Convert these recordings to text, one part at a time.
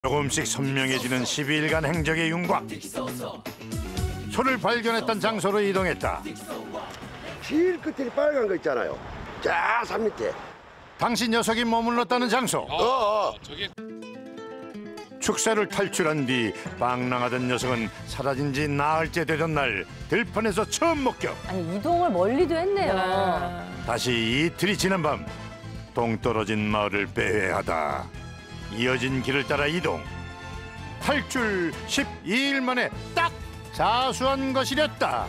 조금씩 선명해지는 12일간 행적의 윤곽. 소를 발견했던 장소로 이동했다. 제일 끝에 빨간 거 있잖아요. 자, 산 밑에. 당시 녀석이 머물렀다는 장소. 저기 축사를 탈출한 뒤 방랑하던 녀석은 사라진 지 나흘째 되던 날 들판에서 처음 목격. 아니 이동을 멀리도 했네요. 다시 이틀이 지난 밤 동떨어진 마을을 배회하다 이어진 길을 따라 이동. 탈출 12일 만에 딱 자수한 것이랬다.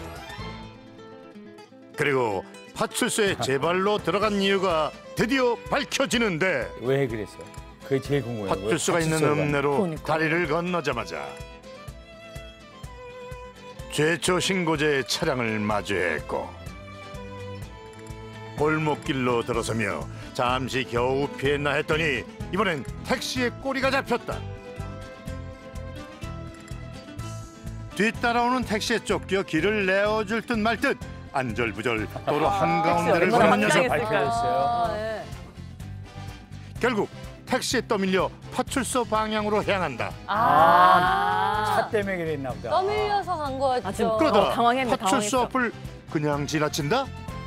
그리고 파출소에 제발로 들어간 이유가 드디어 밝혀지는데, 왜 그랬어? 그게 제일 궁금해요. 파출소가 있는 읍내로 그러니까. 다리를 건너자마자 최초 신고자의 차량을 마주했고 골목길로 들어서며 잠시 겨우 피했나 했더니 이번엔 택시의 꼬리가 잡혔다. 뒤따라오는 택시에 쫓겨 길을 내어줄 듯 말 듯 안절부절 도로 한가운데를 보는 녀석. 밝혀졌어요. 네. 결국 택시에 떠밀려 파출소 방향으로 향한다. 차 때문에 그랬나 보다. 떠밀려서 간 거였죠. 지금 그러다 당황했네, 파출소 당황했어. 앞을 그냥 지나친다?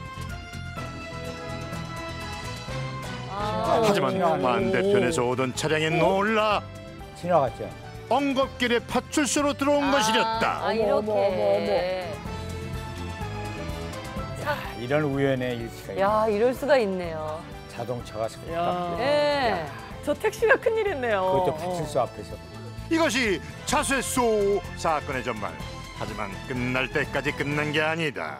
하지만 지나가네. 반대편에서 오던 차량에 놀라 지나갔죠. 엉겁길에 파출소로 들어온 것이었다. 아 이렇게. 이런 우연의 일치가 있네. 야 이럴 수가 있네요. 자동차가 야. 딱 예. 저 택시가 큰일이네요. 그것도 파출소 앞에서. 이것이 자쇄소 사건의 전말. 하지만 끝날 때까지 끝난 게 아니다.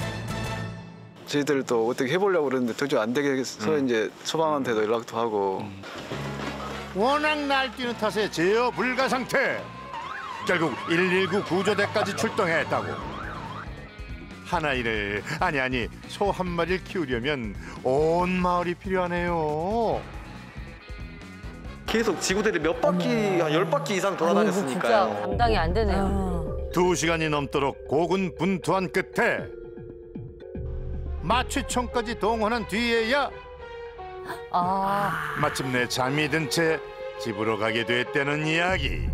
저희들도 어떻게 해보려고 그러는데 도저히 안 되겠어 이제 소방한테도 연락도 하고 워낙 날뛰는 탓에 제어 불가 상태. 결국 119 구조대까지 출동했다고. 한 아이를 아니 소 한 마리를 키우려면 온 마을이 필요하네요. 계속 지구대를 몇 바퀴, 한 10바퀴 이상 진짜 돌아다녔으니까요. 감당이 안 되네요. 2시간이 넘도록 고군분투한 끝에 마취총까지 동원한 뒤에야 아 마침내 잠이 든 채 집으로 가게 됐다는 이야기.